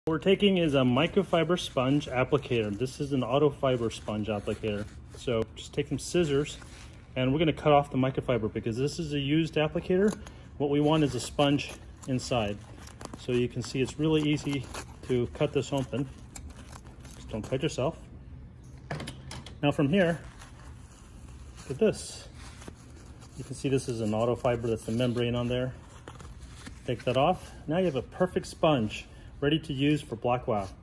What we're taking is a microfiber sponge applicator. This is an Autofiber sponge applicator. So just take some scissors and we're going to cut off the microfiber because this is a used applicator. What we want is a sponge inside. So you can see it's really easy to cut this open. Just don't cut yourself. Now from here, look at this. You can see this is an Autofiber, that's the membrane on there. Take that off. Now you have a perfect sponge ready to use for BlackWow.